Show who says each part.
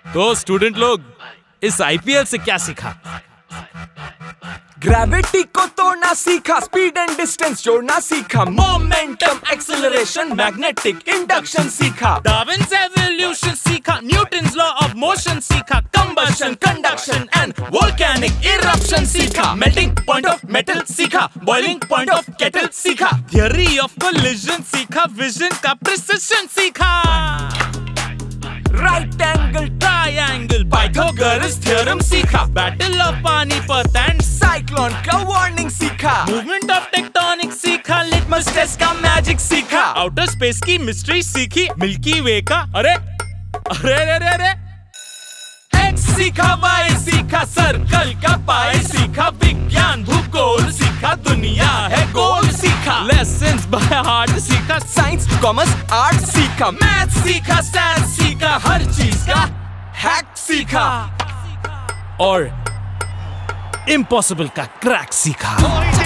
Speaker 1: तो स्टूडेंट लोग इस आईपीएल से क्या सीखा?
Speaker 2: ग्रेविटी को तोड़ना सीखा, स्पीड एंड डिस्टेंस जोड़ना सीखा, मोमेंटम, एक्सेलरेशन, मैग्नेटिक इंडक्शन सीखा,
Speaker 1: डार्विन्स एवोल्यूशन सीखा, न्यूटन्स लॉ ऑफ मोशन सीखा,
Speaker 2: combustion, conduction and volcanic eruption सीखा, मेल्टिंग पॉइंट ऑफ मेटल सीखा, बॉइलिंग पॉइंट ऑफ केटल सीखा,
Speaker 1: थियरी ऑफ कोलिजन सीखा, विजन का प्रिसिशन सीखा,
Speaker 2: right angle
Speaker 1: triangle,
Speaker 2: Pythagoras theorem सीखा,
Speaker 1: battle of Panipat and
Speaker 2: cyclone का warning सीखा,
Speaker 1: मूवमेंट ऑफ टेक्टोनिक सीखा,
Speaker 2: लिटमस टेस्ट का मैजिक सीखा,
Speaker 1: आउटर स्पेस की मिस्ट्री सीखी, मिल्की वे का अरे अरे अरे अरे
Speaker 2: एक्स सीखा, वाई सीखा, सर्कल का पाई सीखा, विज्ञान भूगोल सीखा, दुनिया है गोल सीखा,
Speaker 1: लेसन्स बाय हार्ट सीखा,
Speaker 2: साइंस कॉमर्स आर्ट सीखा, मैथ सीखा, साइंस सीखा, हर चीज का हैक सीखा
Speaker 1: और इम्पॉसिबल का क्रैक सीखा।